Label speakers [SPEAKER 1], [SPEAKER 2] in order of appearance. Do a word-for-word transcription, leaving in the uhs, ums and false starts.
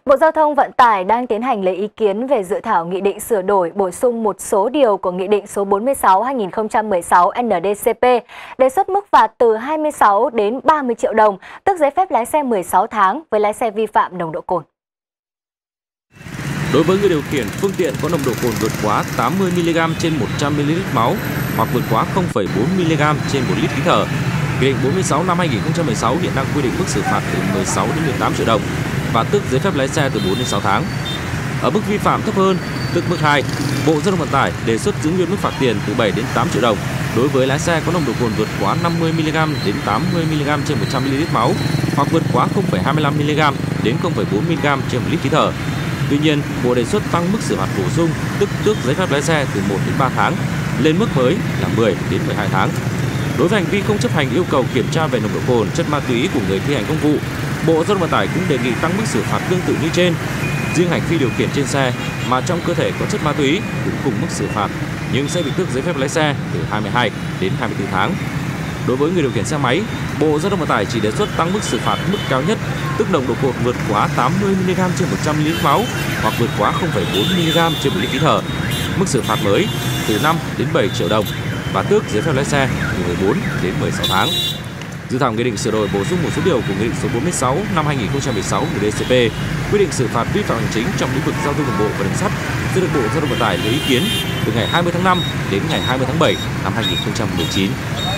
[SPEAKER 1] Bộ Giao thông Vận tải đang tiến hành lấy ý kiến về dự thảo nghị định sửa đổi bổ sung một số điều của Nghị định số bốn mươi sáu trên hai nghìn không trăm mười sáu N D C P, đề xuất mức phạt từ hai mươi sáu đến ba mươi triệu đồng, tước giấy phép lái xe mười sáu tháng với lái xe vi phạm nồng độ cồn.
[SPEAKER 2] Đối với người điều khiển phương tiện có nồng độ cồn vượt quá tám mươi mi-li-gam trên một trăm mi-li-lít máu hoặc vượt quá không phẩy bốn mi-li-gam trên một lít khí thở, Nghị định bốn mươi sáu năm hai nghìn không trăm mười sáu hiện đang quy định mức xử phạt từ mười sáu đến mười tám triệu đồng và tước giấy phép lái xe từ bốn đến sáu tháng. Ở mức vi phạm thấp hơn, tức mức hai, Bộ Giao thông Vận tải đề xuất giữ nguyên mức phạt tiền từ bảy đến tám triệu đồng đối với lái xe có nồng độ cồn vượt quá năm mươi mi-li-gam đến tám mươi mi-li-gam trên một trăm mi-li-lít máu hoặc vượt quá không phẩy hai mươi lăm mi-li-gam đến không phẩy bốn mi-li-gam trên một lít khí thở. Tuy nhiên, Bộ đề xuất tăng mức xử phạt bổ sung, tức tước giấy phép lái xe từ một đến ba tháng, lên mức mới là mười đến mười hai tháng. Đối với hành vi không chấp hành yêu cầu kiểm tra về nồng độ cồn, chất ma túy của người thi hành công vụ, Bộ Giao thông Vận tải cũng đề nghị tăng mức xử phạt tương tự như trên. Riêng hành vi điều khiển trên xe mà trong cơ thể có chất ma túy cũng cùng mức xử phạt, nhưng sẽ bị tước giấy phép lái xe từ hai mươi hai đến hai mươi tư tháng. Đối với người điều khiển xe máy, Bộ Giao thông Vận tải chỉ đề xuất tăng mức xử phạt mức cao nhất, tức nồng độ cồn vượt quá tám mươi mi-li-gam trên một trăm mi-li-lít máu hoặc vượt quá không phẩy bốn mi-li-gam trên một lít khí thở. Mức xử phạt mới từ năm đến bảy triệu đồng và tước giấy phép lái xe từ mười bốn đến mười sáu tháng. Dự thảo nghị định sửa đổi bổ sung một số điều của Nghị định số bốn mươi sáu năm hai nghìn không trăm mười sáu của D C P quy định xử phạt vi phạm hành chính trong lĩnh vực giao thông đường bộ và đường sắt sẽ được Bộ Giao thông Vận tải lấy ý kiến từ ngày hai mươi tháng năm đến ngày hai mươi tháng bảy năm hai nghìn không trăm mười chín.